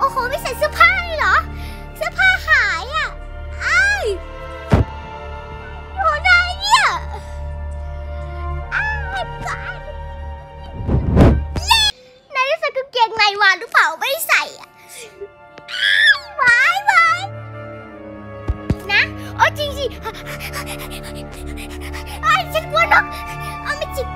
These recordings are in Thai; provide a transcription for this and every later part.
โหไม่ใส่เสื้อผ้าเลยเหรอเสื้อผ้าหายอ่ะไอ้โหนายเนี่ยไอ้ก่อนนายได้ใส่กางเกงในมาหรือเปล่าไม่ได้ใส่อ่ะไว้นะโอ้จริงสิไอ้ฉันกลัวนกเอาไม่จริง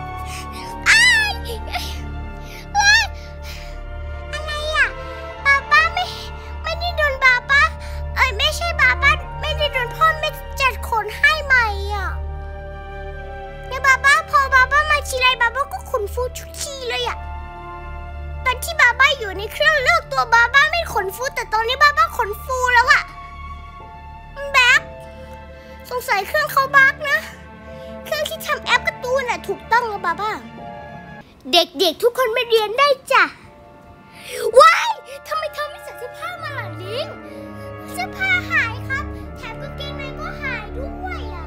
อะไรอ่ะป้าไม่ได้โดนป้าไม่ใช่ป้าไม่ได้โดนพ่อไม่จัดขนให้ใหม่อ่ะเนี่ยป้าพอป้ามาทีไรป้าก็ขนฟูทุกทีเลยอ่ะตอนที่ป้าอยู่ในเครื่องเลือกตัวป้าไม่ขนฟูแต่ตอนนี้ป้าขนฟูแล้วอ่ะแบ็คสงสัยเครื่องเขาบั๊กนะเครื่องที่ทำแอปการ์ตูนน่ะถูกต้องแล้วป้าเด็กๆทุกคนไปเรียนได้จ้ะว้ายทำไมเธอไม่ใส่เสื้อผ้ามาล่ะลิงเสื้อผ้าหายครับแถมกางเกงในก็หายด้วยอ่ะ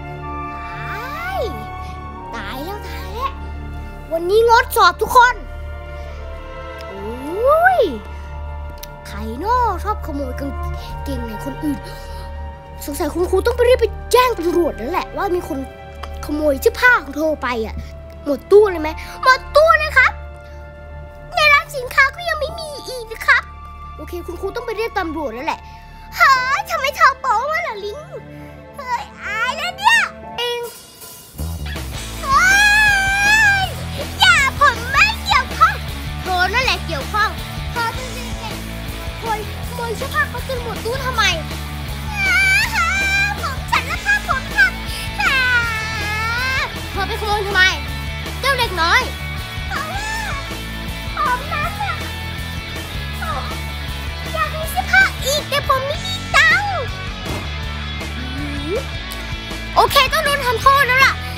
ตายแล้ววันนี้งดสอบทุกคนโอ้ยใครน้อชอบขโมยกางเกงในคนอื่นสงสัยคุณครูต้องไปเรียกไปแจ้งตำรวจนั่นแหละว่ามีคนขโมยเสื้อผ้าของเธอไปอ่ะหมดตู้เลยไหมหมดตู้นะครับในร้านสินค้าก็ยังไม่มีอีกนะครับโอเคคุณครูต้องไปเรียกตำรวจแล้วแหละเฮ้ยทำไมเธอโป๊มาล่ะลิงเฮ้ยอายแล้วเนี่ยเองเฮ้ยอย่าผมไม่เกี่ยวข้องเธอนั่นแหละเกี่ยวข้องเธอเป็นเด็กขโมยเสื้อผ้าเขาจนหมดตู้ทำไมผมฉันแล้วค่ะผมทำเธอไปขโมยทำไมเจ้าเด็กน้อยเพราะว่าผมนั้นน่ะผมอยากมีเสื้อผ้าอีกแต่ผมไม่มีตังค์โอเคต้องโดนทำโทษแล้วล่ะ